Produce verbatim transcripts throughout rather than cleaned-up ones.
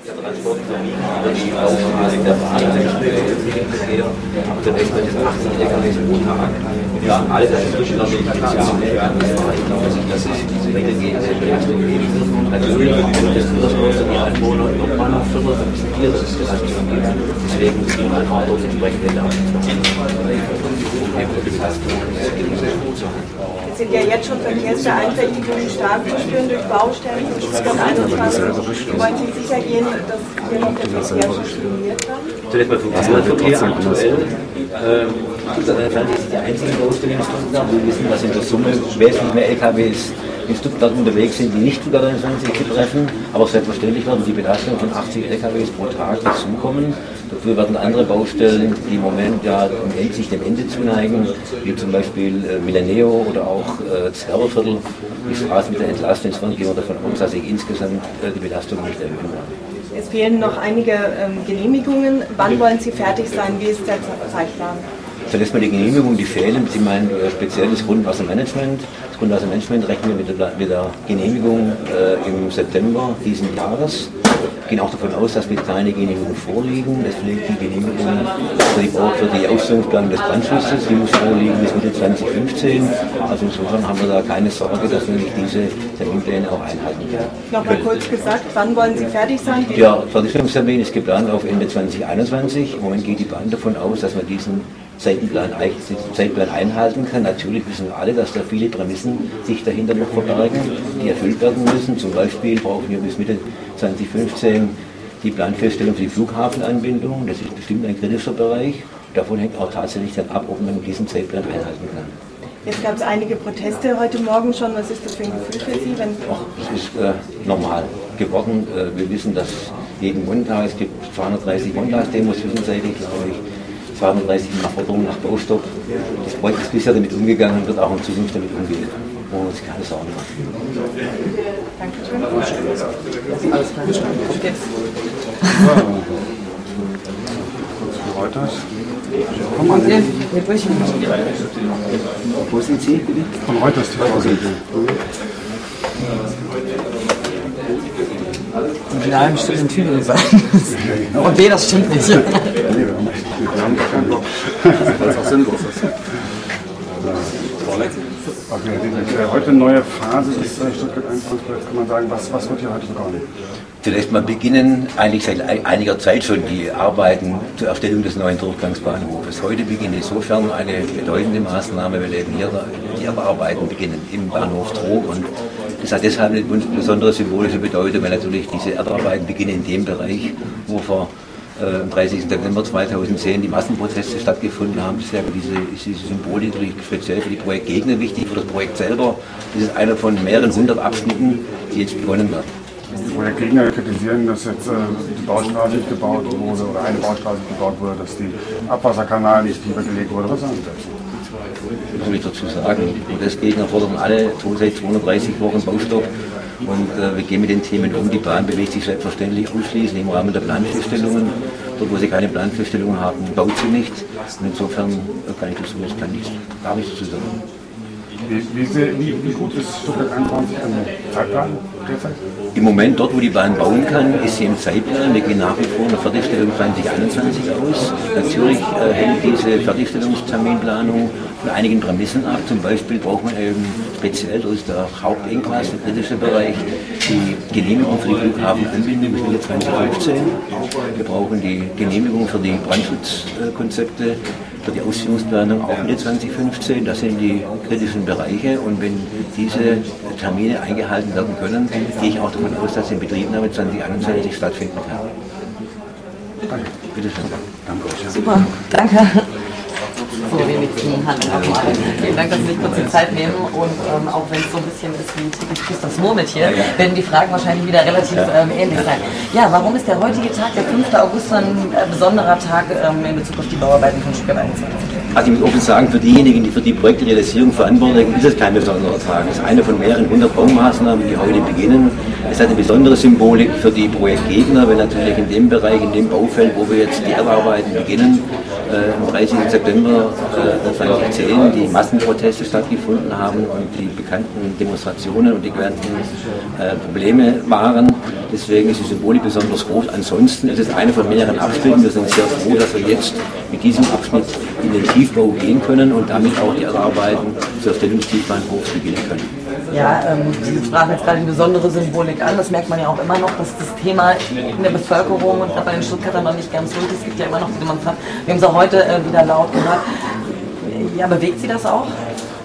Transport vermieden über die Baustelle der Bahn, aber zunächst mal das achtzig L K Ws pro Tag. Ja, all das ist natürlich natürlich ja, ich glaube, dass sich das diese weitergehende Belastung geben wird. Natürlich das Verkehrslos und die Anwohner nochmal auf fünfundfünfzig das ist das deswegen muss man einfach dort entsprechende Lernen. Es sind ja jetzt schon Verkehrsbeeinträchtigungen stark zu spüren durch Baustellen von Stuttgart einundzwanzig. Wollen Sie sicher gehen, dass hier noch der Verkehr funktioniert wird? Zunächst mal Verkehrsverkehr aktuell. Stuttgart Einundzwanzig ist die einzige Baustelle in Stuttgart. Wir wissen, dass in der Summe wesentlich mehr L K Ws in Stuttgart unterwegs sind, die nicht Stuttgart einundzwanzig betreffen. Aber selbstverständlich werden die Belastung von achtzig L K Ws pro Tag dazukommen. Dafür werden andere Baustellen, die im Moment ja sich dem Ende zuneigen, wie zum Beispiel äh, Milaneo oder auch äh, das Herberviertel, die Straßen mit der Entlastung. Insofern gehen wir davon aus, dass sich insgesamt äh, die Belastung nicht erhöhen wird. Es fehlen noch einige ähm, Genehmigungen. Wann wollen Sie fertig sein? Wie ist der Zeitplan? Zunächst mal die Genehmigungen, die fehlen. Sie meinen äh, speziell das Grundwassermanagement. Das Grundwassermanagement rechnen wir mit der, mit der Genehmigung äh, im September diesen Jahres. Wir gehen auch davon aus, dass mit keine Genehmigungen vorliegen. Es liegt die Genehmigung für die, für die Ausführungsplanung des Brandschutzes, die muss vorliegen bis Mitte zwanzig fünfzehn. Also insofern haben wir da keine Sorge, dass wir nicht diese Terminpläne auch einhalten können. Nochmal kurz gesagt, wann wollen Sie fertig sein? Der Fertigstellungstermin ist geplant auf Ende zwanzig einundzwanzig. Im Moment geht die Bahn davon aus, dass wir diesen Zeitplan, diesen Zeitplan einhalten kann. Natürlich wissen wir alle, dass da viele Prämissen sich dahinter noch verbergen, die erfüllt werden müssen. Zum Beispiel brauchen wir bis Mitte zwanzig fünfzehn die Planfeststellung für die Flughafenanbindung. Das ist bestimmt ein kritischer Bereich. Davon hängt auch tatsächlich dann ab, ob man diesen Zeitplan einhalten kann. Jetzt gab es einige Proteste heute Morgen schon. Was ist das für ein Gefühl für Sie? Wenn es ist äh, normal geworden. Äh, wir wissen, dass jeden Montag, es gibt zweihundertdreißig Montagsdemos zwischenzeitlich, glaube ich, zweihundertdreißig Forderungen nach Baustopp. Das Projekt ist bisher damit umgegangen und wird auch in Zukunft damit umgehen. Wo wir uns keine Sorgen machen. Dankeschön. Alles klar. Kommt jetzt. Reuters. Komm mal hin. Wo sind Sie, bitte? Von Reuters T V sind Und in einem Stück in Tübingen sein. Und weh, das stimmt nicht. Nee, wir haben echt, wir haben keinen Bock. Weil es auch sinnlos ist. Okay, die, heute eine neue Phase des Stuttgart einundzwanzig, kann man sagen, was, was wird hier heute begonnen? Zunächst mal beginnen eigentlich seit einiger Zeit schon die Arbeiten zur Erstellung des neuen Durchgangsbahnhofes. Heute beginnt insofern eine bedeutende Maßnahme, weil eben hier die Arbeiten beginnen im Bahnhof Trog. Und das hat deshalb eine besondere symbolische Bedeutung, weil natürlich diese Erdarbeiten beginnen in dem Bereich, wo vor äh, am dreißigsten September zweitausendzehn die Massenproteste stattgefunden haben. Deshalb diese, ist diese Symbolik natürlich speziell für die Projektgegner wichtig. Für das Projekt selber ist es einer von mehreren hundert Abschnitten, die jetzt begonnen werden. Die Projektgegner kritisieren, dass jetzt äh, die Baustraße nicht gebaut wurde oder eine Baustraße nicht gebaut wurde, dass die Abwasserkanal nicht tiefer gelegt wurde. Was sagen Sie dazu? Was soll ich dazu sagen? Die Protestgegner fordern alle seit zweihundertdreißig Wochen Baustopp. Und äh, wir gehen mit den Themen um. Die Bahn bewegt sich selbstverständlich ausschließlich im Rahmen der Planfeststellungen. Dort, wo sie keine Planfeststellungen haben, baut sie nicht. Und insofern kann ich dazu jetzt kann ich gar nichts dazu sagen. Wie, wie, wie, wie gut ist Stuttgart einundzwanzig an dem Zeitplan derzeit? Im Moment, dort wo die Bahn bauen kann, ist sie im Zeitplan. Wir gehen nach wie vor eine Fertigstellung zwanzig einundzwanzig aus. Natürlich äh, hängt diese Fertigstellungsterminplanung von einigen Prämissen ab. Zum Beispiel braucht man eben speziell, das ist der Hauptengpass, der kritische Bereich, die Genehmigung für die Flughafenanbindung bis Mitte zwanzig fünfzehn. Wir brauchen die Genehmigung für die Brandschutzkonzepte, für die Ausführungsplanung auch Mitte zwanzig fünfzehn. Das sind die kritischen Bereiche. Und wenn diese Termine eingehalten werden können, gehe ich auch davon aus, dass die Inbetriebnahme zwanzig einundzwanzig stattfinden kann. Danke. Bitte schön. Danke. Super, danke. So wenig zu Hand. Vielen Dank, dass Sie sich kurz die Zeit nehmen. Und ähm, auch wenn es so ein bisschen ist wie Ticket Christus Murmeltier, werden die Fragen wahrscheinlich wieder relativ ähm, ähnlich sein. Ja, warum ist der heutige Tag, der fünfte August, so ein äh, besonderer Tag ähm, in Bezug auf die Bauarbeiten von Stuttgart einundzwanzig? Also ich muss offen sagen, für diejenigen, die für die Projektrealisierung verantwortlich sind, ist es kein besonderer Tag. Es ist eine von mehreren hundert Baumaßnahmen, die heute beginnen. Es hat eine besondere Symbolik für die Projektgegner, weil natürlich in dem Bereich, in dem Baufeld, wo wir jetzt die Erdarbeiten beginnen, äh, am dreißigsten September äh, zweitausendzehn die Massenproteste stattgefunden haben und die bekannten Demonstrationen und die bekannten äh, Probleme waren. Deswegen ist die Symbolik besonders groß. Ansonsten ist es eine von mehreren Abschnitten. Wir sind sehr froh, dass wir jetzt mit diesem Abschnitt in den Tiefbau gehen können und damit auch die Arbeiten zur Erstellung des Tiefbahnhofs beginnen können. Ja, ähm, Sie sprachen jetzt gerade die besondere Symbolik an. Das merkt man ja auch immer noch, dass das Thema in der Bevölkerung und gerade bei den Stuttgartern noch nicht ganz durch ist. Es gibt ja immer noch die Demonstranten. Wir haben es auch heute äh, wieder laut gehört. Ja, bewegt Sie das auch?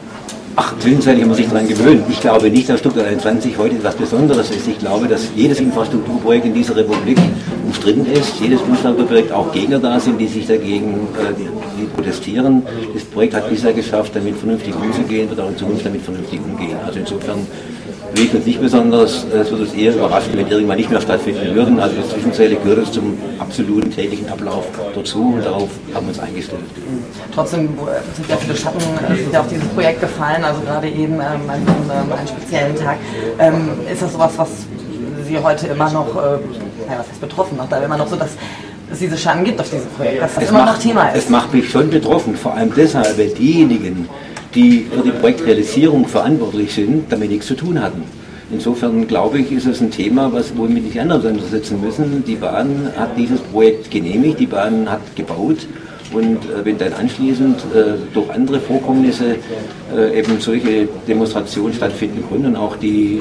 Ach, zwischenzeitlich haben wir sich daran gewöhnt. Ich glaube nicht, dass Stuttgart einundzwanzig heute etwas Besonderes ist. Ich glaube, dass jedes Infrastrukturprojekt in dieser Republik umstritten ist. Jedes Infrastrukturprojekt auch Gegner da sind, die sich dagegen äh, die, die protestieren. Das Projekt hat bisher geschafft, damit vernünftig umzugehen, wird auch in Zukunft damit vernünftig umgehen. Also insofern bewegt uns nicht besonders. Es würde uns eher überraschen, wenn irgendwann nicht mehr stattfinden würden. Also zwischenzeitlich gehört es zum absoluten täglichen Ablauf dazu und darauf haben wir uns eingestellt. Trotzdem sind ja viele Schatten sind ja auf dieses Projekt gefallen, also gerade eben ähm, an einem, einen speziellen Tag. Ähm, ist das sowas, was Sie heute immer noch, äh, naja, was heißt betroffen macht, aber immer noch so, dass es diese Schatten gibt auf diesem Projekt, dass das es immer macht, noch Thema ist? Es macht mich schon betroffen, vor allem deshalb, weil diejenigen, die für die Projektrealisierung verantwortlich sind, damit nichts zu tun hatten. Insofern glaube ich, ist es ein Thema, was womit wir nicht anders auseinandersetzen müssen. Die Bahn hat dieses Projekt genehmigt, die Bahn hat gebaut und äh, wenn dann anschließend äh, durch andere Vorkommnisse äh, eben solche Demonstrationen stattfinden konnten und auch die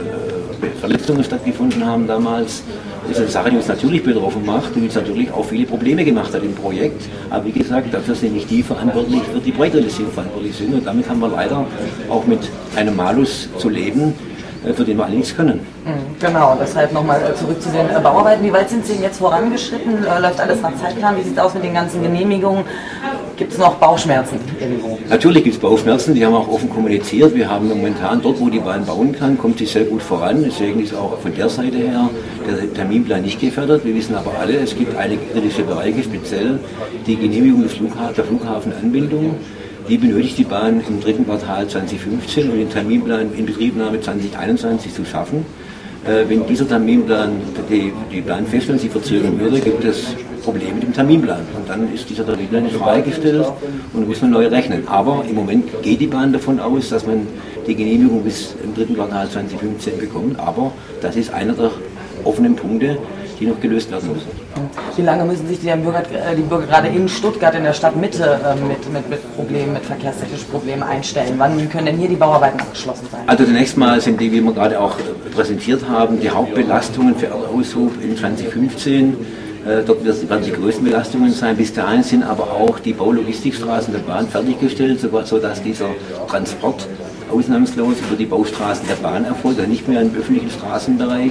äh, Verletzungen stattgefunden haben damals, ist eine Sache, die uns natürlich betroffen macht und uns natürlich auch viele Probleme gemacht hat im Projekt. Aber wie gesagt, dafür sind nicht die verantwortlich, für die Projektrealisierung verantwortlich sind. Und damit haben wir leider auch mit einem Malus zu leben, für den wir alle nichts können. Genau, deshalb nochmal zurück zu den Bauarbeiten. Wie weit sind Sie jetzt vorangeschritten? Läuft alles nach Zeitplan? Wie sieht es aus mit den ganzen Genehmigungen? Gibt es noch Bauchschmerzen irgendwo? Natürlich gibt es Bauchschmerzen, die haben wir auch offen kommuniziert. Wir haben momentan dort, wo die Bahn bauen kann, kommt sie sehr gut voran. Deswegen ist auch von der Seite her der Terminplan nicht gefördert. Wir wissen aber alle, es gibt einige kritische Bereiche, speziell die Genehmigung des Flugha- der Flughafenanbindung. Die benötigt die Bahn im dritten Quartal zweitausendfünfzehn, um den Terminplan in Betriebnahme zweitausendeinundzwanzig zu schaffen. Äh, wenn dieser Terminplan, die, die Planfeststellung sich verzögern würde, gibt es Probleme mit dem Terminplan. Und dann ist dieser Terminplan in Frage gestellt und muss man neu rechnen. Aber im Moment geht die Bahn davon aus, dass man die Genehmigung bis im dritten Quartal zweitausendfünfzehn bekommt. Aber das ist einer der offenen Punkte, die noch gelöst werden müssen. Wie lange müssen sich die Bürger, die Bürger gerade in Stuttgart, in der Stadtmitte, äh, mit, mit, mit Problemen, mit verkehrstechnischen Problemen einstellen? Wann können denn hier die Bauarbeiten abgeschlossen sein? Also zunächst mal sind die, wie wir gerade auch präsentiert haben, die Hauptbelastungen für Erdaushub in zweitausendfünfzehn. Äh, dort werden die größten Belastungen sein. Bis dahin sind aber auch die Baulogistikstraßen der Bahn fertiggestellt, sodass dieser Transport ausnahmslos über die Baustraßen der Bahn erfolgt, also nicht mehr im öffentlichen Straßenbereich.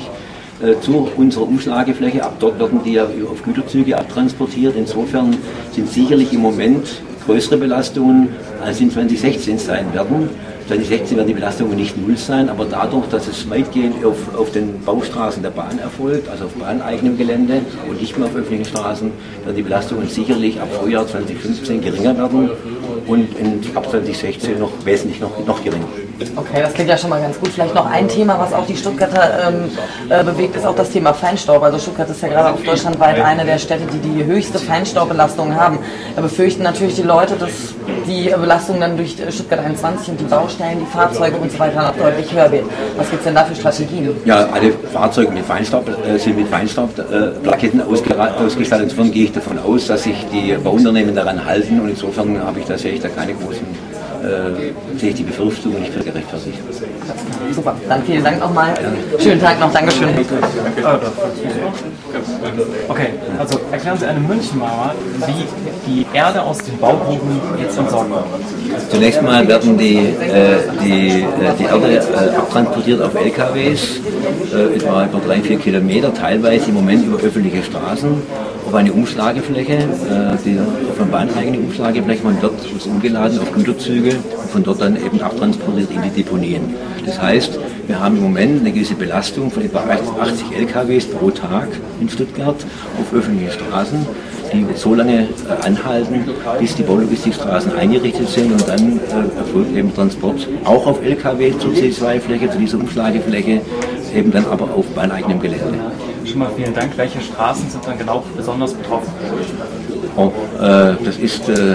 Zu unserer Umschlagefläche. Ab dort werden die ja auf Güterzüge abtransportiert. Insofern sind sicherlich im Moment größere Belastungen, als in zweitausendsechzehn sein werden. zweitausendsechzehn werden die Belastungen nicht null sein, aber dadurch, dass es weitgehend auf, auf den Baustraßen der Bahn erfolgt, also auf bahneigenem Gelände und nicht mehr auf öffentlichen Straßen, werden die Belastungen sicherlich ab Frühjahr zweitausendfünfzehn geringer werden und in, ab zweitausendsechzehn noch wesentlich noch, noch geringer. Okay, das klingt ja schon mal ganz gut. Vielleicht noch ein Thema, was auch die Stuttgarter ähm, äh, bewegt, ist auch das Thema Feinstaub. Also Stuttgart ist ja gerade auch deutschlandweit eine der Städte, die die höchste Feinstaubbelastung haben. Da befürchten natürlich die Leute, dass die Belastung dann durch Stuttgart einundzwanzig und die Baustellen, die Fahrzeuge und so weiter noch deutlich höher wird. Was gibt es denn da für Strategien? Ja, alle Fahrzeuge mit Feinstaub äh, sind mit Feinstaubplaketten äh, ausgestattet. Insofern gehe ich davon aus, dass sich die Bauunternehmen daran halten und insofern habe ich da sehe ich da keine großen Äh, sehe ich die Befürchtung nicht für gerechtfertigt. Super, dann vielen Dank nochmal. Schönen Tag noch, Dankeschön. Okay, also erklären Sie einem Münchenmaler, wie die Erde aus den Baugruben jetzt entsorgt wird. Zunächst mal werden die, äh, die, äh, die Erde äh, abtransportiert auf L K Ws, äh, etwa über drei, vier Kilometer, teilweise im Moment über öffentliche Straßen, auf eine Umschlagefläche, äh, die, auf eine bahneigene Umschlagefläche, man wird es umgeladen auf Güterzüge und von dort dann eben abtransportiert in die Deponien. Das heißt, wir haben im Moment eine gewisse Belastung von etwa achtzig L K Ws pro Tag in Stuttgart auf öffentlichen Straßen, die so lange äh, anhalten, bis die Baulogistikstraßen eingerichtet sind und dann äh, erfolgt eben Transport auch auf L K W zur C zwei Fläche, zu dieser Umschlagefläche, eben dann aber auf bahneigenem Gelände. Schon mal vielen Dank. Welche Straßen sind dann genau besonders betroffen? Oh, äh, das ist äh,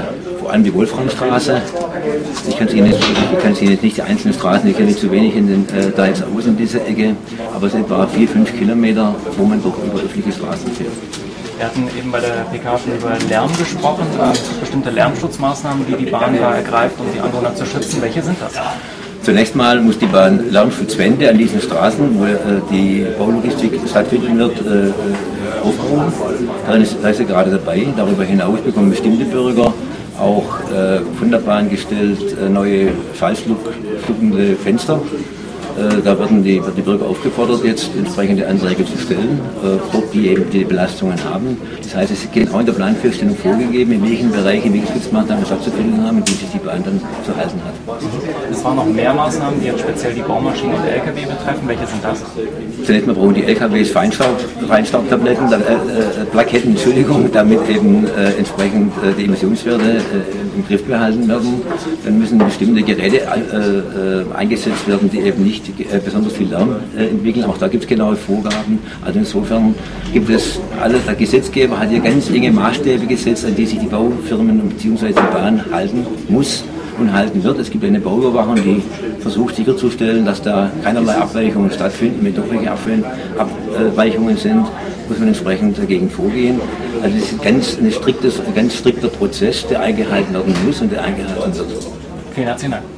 vor allem die Wolframstraße. Ich kann es Ihnen, jetzt, ich kann es Ihnen jetzt nicht die einzelnen Straßen, ich kenne zu wenig in den, äh, da jetzt aus in dieser Ecke, aber es sind etwa vier, fünf Kilometer, wo man durch über öffentliche Straßen fährt. Wir hatten eben bei der P K schon über Lärm gesprochen, äh, bestimmte Lärmschutzmaßnahmen, die die Bahn da ergreift, um die Anwohner zu schützen. Welche sind das? Zunächst mal muss die Bahn Lärmschutzwände an diesen Straßen, wo äh, die Baulogistik stattfinden wird, äh, aufbauen. Da ist, da ist sie gerade dabei. Darüber hinaus bekommen bestimmte Bürger auch äh, von der Bahn gestellt äh, neue schallschluckende Fenster. Äh, da werden die, wird die Bürger aufgefordert, jetzt entsprechende Anträge zu stellen, äh, dort die eben die Belastungen haben. Das heißt, es ist genau in der Planfeststellung vorgegeben, in welchen Bereichen welche Schutzmaßnahmen stattzufinden haben, in denen sich die Bahn dann zu halten hat. Es waren noch mehr Maßnahmen, die jetzt speziell die Baumaschinen und L K W betreffen. Welche sind das? Zunächst mal brauchen die L K Ws Feinstaub, Feinstaubtabletten, äh, äh, Plaketten, Entschuldigung, damit eben äh, entsprechend äh, die Emissionswerte äh, im Griff behalten werden. Dann müssen bestimmte Geräte äh, äh, eingesetzt werden, die eben nicht äh, besonders viel Lärm äh, entwickeln. Auch da gibt es genaue Vorgaben. Also insofern gibt es alles, der Gesetzgeber hat hier ganz enge Maßstäbe gesetzt, an die sich die Baufirmen bzw. die Bahn halten muss und halten wird. Es gibt eine Bauüberwachung, die versucht sicherzustellen, dass da keinerlei Abweichungen stattfinden. Wenn doch welche Abweichungen sind, muss man entsprechend dagegen vorgehen. Also es ist ganz, ein, striktes, ein ganz strikter Prozess, der eingehalten werden muss und der eingehalten wird. Vielen herzlichen Dank.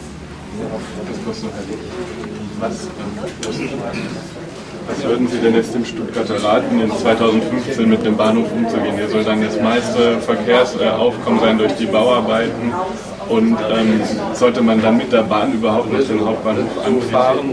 Was, was würden Sie denn jetzt dem Stuttgarter raten, in zweitausendfünfzehn mit dem Bahnhof umzugehen? Hier soll dann das meiste Verkehrsaufkommen sein durch die Bauarbeiten. Und ähm, sollte man dann mit der Bahn überhaupt noch den Hauptbahnhof anfahren?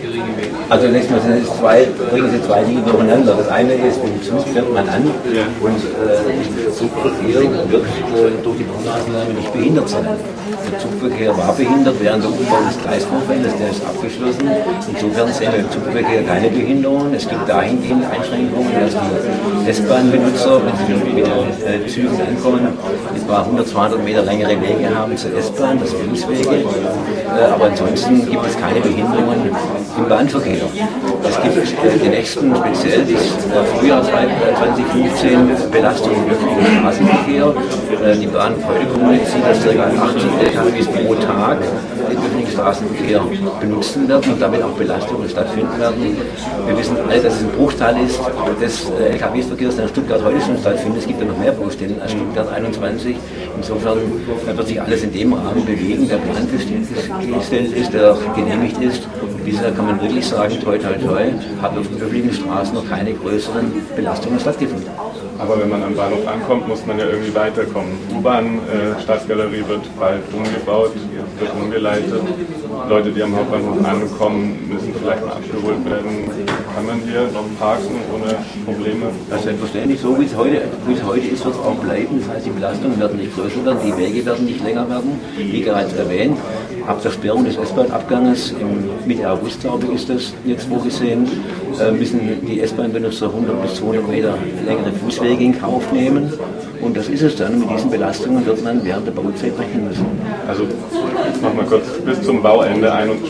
Also zunächst mal sind es zwei, bringen Sie zwei Dinge durcheinander. Das eine ist, mit dem Zug fährt man an Ja. und äh, der Zugverkehr wird äh, durch die Baumaßnahme nicht behindert sein. Der Zugverkehr war behindert während der Umbau des Gleisvorfeldes, der ist abgeschlossen. Insofern sehen wir im Zugverkehr keine Behinderungen. Es gibt dahingehend Einschränkungen, dass die S-Bahn-Benutzer, wenn sie mit den äh, Zügen ankommen, etwa hundert, zweihundert Meter längere Wege haben zur S-Bahn, das sind Fußwege. Äh, aber ansonsten gibt es keine Behinderungen im Bahnverkehr. Es gibt äh, den nächsten, speziell das äh, Frühjahr zweitausendfünfzehn, Belastung im öffentlichen Straßenverkehr. Äh, die Bahn heute kommuniziert, dass ca. achtzig L K Ws pro Tag den öffentlichen Straßenverkehr benutzen werden und damit auch Belastungen stattfinden werden. Wir wissen alle, dass es ein Bruchteil ist des äh, L K W-Verkehrs, der in Stuttgart heute schon stattfindet. Es gibt ja noch mehr Baustellen als Stuttgart einundzwanzig. Insofern äh, wird sich alles in dem Rahmen bewegen, der Plan festgestellt ist, der genehmigt ist. Bisher kann man wirklich sagen, toi toi toi, hat auf den öffentlichen Straßen noch keine größeren Belastungen stattgefunden. Aber wenn man am Bahnhof ankommt, muss man ja irgendwie weiterkommen. U-Bahn, äh, Staatsgalerie wird bald umgebaut, wird umgeleitet. Leute, die am Hauptbahnhof ankommen, müssen vielleicht mal abgeholt werden. Kann man hier noch parken ohne Probleme? Das ist selbstverständlich so, wie es heute, wie es heute ist, wird es auch bleiben. Das heißt, die Belastungen werden nicht größer werden, die Wege werden nicht länger werden, wie bereits erwähnt. Ab der Sperrung des S-Bahn-Abganges, Mitte August, glaube ich, ist das jetzt vorgesehen, äh, müssen die S-Bahn-Benutzer hundert bis zweihundert Meter längere Fußwege in Kauf nehmen. Und das ist es dann. Mit diesen Belastungen wird man während der Bauzeit rechnen müssen. Also, jetzt machen wir kurz, bis zum Bauende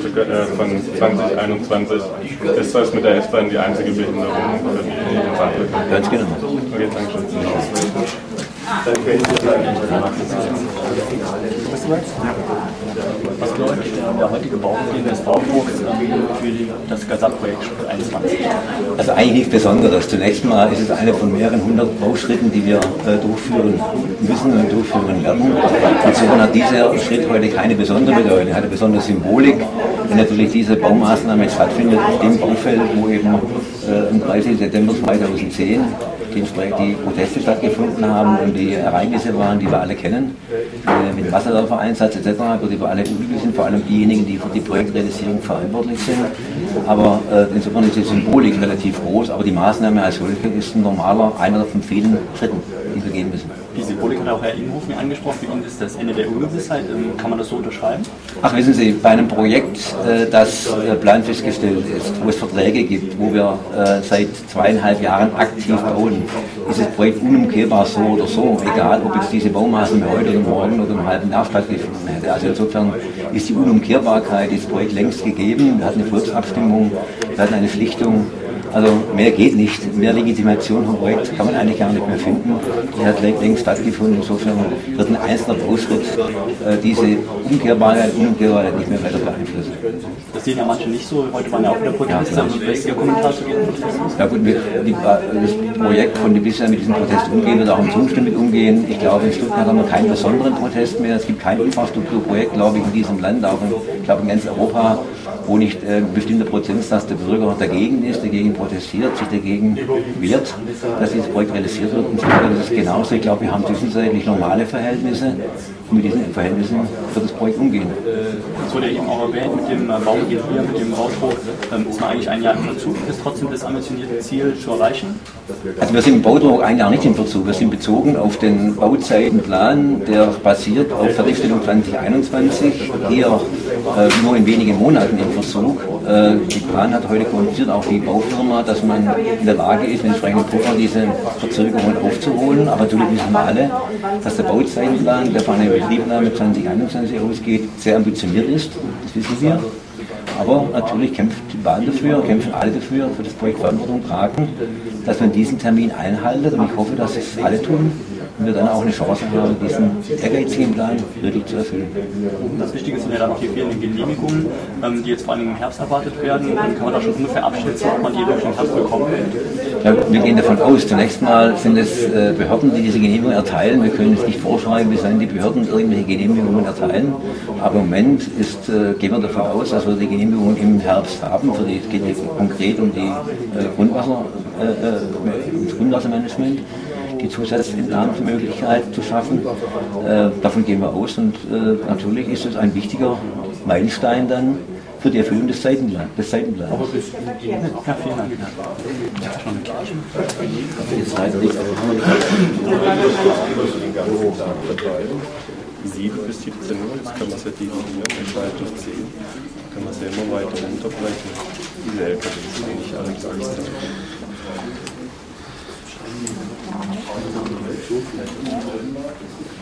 von zwanzig einundzwanzig ist das mit der S-Bahn die einzige Behinderung für die Fahrverkehr? Ganz genau. Okay, danke schön. Was bedeutet der heutige Baubeginn des Baudrucks für das Gesamtprojekt Stuttgart einundzwanzig? Also eigentlich nichts Besonderes. Zunächst mal ist es einer von mehreren hundert Bauschritten, die wir äh, durchführen müssen und durchführen werden. Insofern hat dieser Schritt heute keine besondere Bedeutung, hat eine besondere Symbolik. Wenn natürlich diese Baumaßnahme jetzt stattfindet auf dem Baufeld, wo eben äh, am dreißigsten September zweitausendzehn die, die Proteste stattgefunden haben und die Ereignisse waren, die wir alle kennen, äh, mit Wasserwerfereinsatz et cetera, über die wir alle unglücklich sind, vor allem diejenigen, die für die Projektrealisierung verantwortlich sind. Aber äh, insofern ist die Symbolik relativ groß, aber die Maßnahme als solche ist ein normaler, einer von vielen Schritten, die wir gehen müssen. Die Symbolik hat auch Herr Inhofen angesprochen, für ihn ist das Ende der Ungewissheit. Kann man das so unterschreiben? Ach, wissen Sie, bei einem Projekt, äh, das äh, planfest gestellt ist, wo es Verträge gibt, wo wir äh, seit zweieinhalb Jahren aktiv bauen, ist das Projekt unumkehrbar so oder so, egal ob jetzt diese Baumaßnahme heute oder morgen oder im halben Jahr stattgefunden hätte. Also insofern ist die Unumkehrbarkeit des Projekts längst gegeben. Wir hatten eine Volksabstimmung, wir hatten eine Schlichtung Also mehr geht nicht. Mehr Legitimation vom Projekt kann man eigentlich gar nicht mehr finden. Die hat längst stattgefunden. Insofern wird ein einzelner Bauschritt äh, diese Umkehrbarkeit, Unumkehrbarkeit nicht mehr weiter beeinflussen. Das sehen ja manche nicht so. Heute waren ja auch wieder Proteste. Ja, wie ist Ihr Kommentar zu Ihren Protesten? Ja gut, wir, die, das Projekt konnte bisher mit diesem Protest umgehen und auch im Zustand mit umgehen. Ich glaube, in Stuttgart haben wir keinen besonderen Protest mehr. Es gibt kein Infrastrukturprojekt, glaube ich, in diesem Land, auch in, ich glaube in ganz Europa, wo nicht äh, ein bestimmter Prozentsatz der Bürger dagegen ist, dagegen protestiert, sich dagegen wehrt, dass dieses Projekt realisiert wird. Und so weiter. Das ist genauso. Ich glaube, wir haben zwischenzeitlich normale Verhältnisse und mit diesen Verhältnissen wird das Projekt umgehen. Das wurde eben auch erwähnt mit dem Baugebiet hier, mit dem Baudruck. Ähm, ist man eigentlich ein Jahr im Verzug, ist trotzdem das ambitionierte Ziel zu erreichen? Also wir sind im Baudruck ein Jahr nicht im Verzug. Wir sind bezogen auf den Bauzeitenplan, der basiert auf Fertigstellung zwanzig einundzwanzig, eher äh, nur in wenigen Monaten im Verzug. Äh, die Plan hat heute kommuniziert, auch die Baufirma, dass man in der Lage ist, mit entsprechenden Puffer diese Verzögerungen aufzuholen. Aber natürlich wissen wir alle, dass der Bauzeitenplan, der von einer Betriebnahme zwanzig einundzwanzig ausgeht, sehr ambitioniert ist. Das wissen wir. Aber natürlich kämpft die Bahn dafür, kämpfen alle dafür, für das Projekt Verantwortung tragen, dass man diesen Termin einhaltet. Und ich hoffe, dass es alle tun und wir dann auch eine Chance haben, diesen ehrgeizigen Plan wirklich zu erfüllen. Das Wichtige sind ja dann auch die fehlenden Genehmigungen, die jetzt vor allem im Herbst erwartet werden. Kann man da schon ungefähr abschätzen, ob man die wirklich im Herbst bekommt? Ja, wir gehen davon aus. Zunächst mal sind es Behörden, die diese Genehmigungen erteilen. Wir können jetzt nicht vorschreiben, bis wann die Behörden irgendwelche Genehmigungen erteilen. Aber im Moment ist, gehen wir davon aus, dass wir die Genehmigungen im Herbst haben. Für die, es geht konkret um die Grundwasser, äh, ums Grundwassermanagement, die Zusatzentnahmemöglichkeit zu schaffen. Äh, davon gehen wir aus und äh, natürlich ist es ein wichtiger Meilenstein dann für die Erfüllung des Zeitenplans. Des Zeitenplans. Ja, vielen Dank. sieben bis siebzehn Uhr, das kann man ja definieren, entscheidet auf zehn. Kann man es ja immer weiter runterbrechen. Diese L K Ws sind nicht alle gleichzeitig.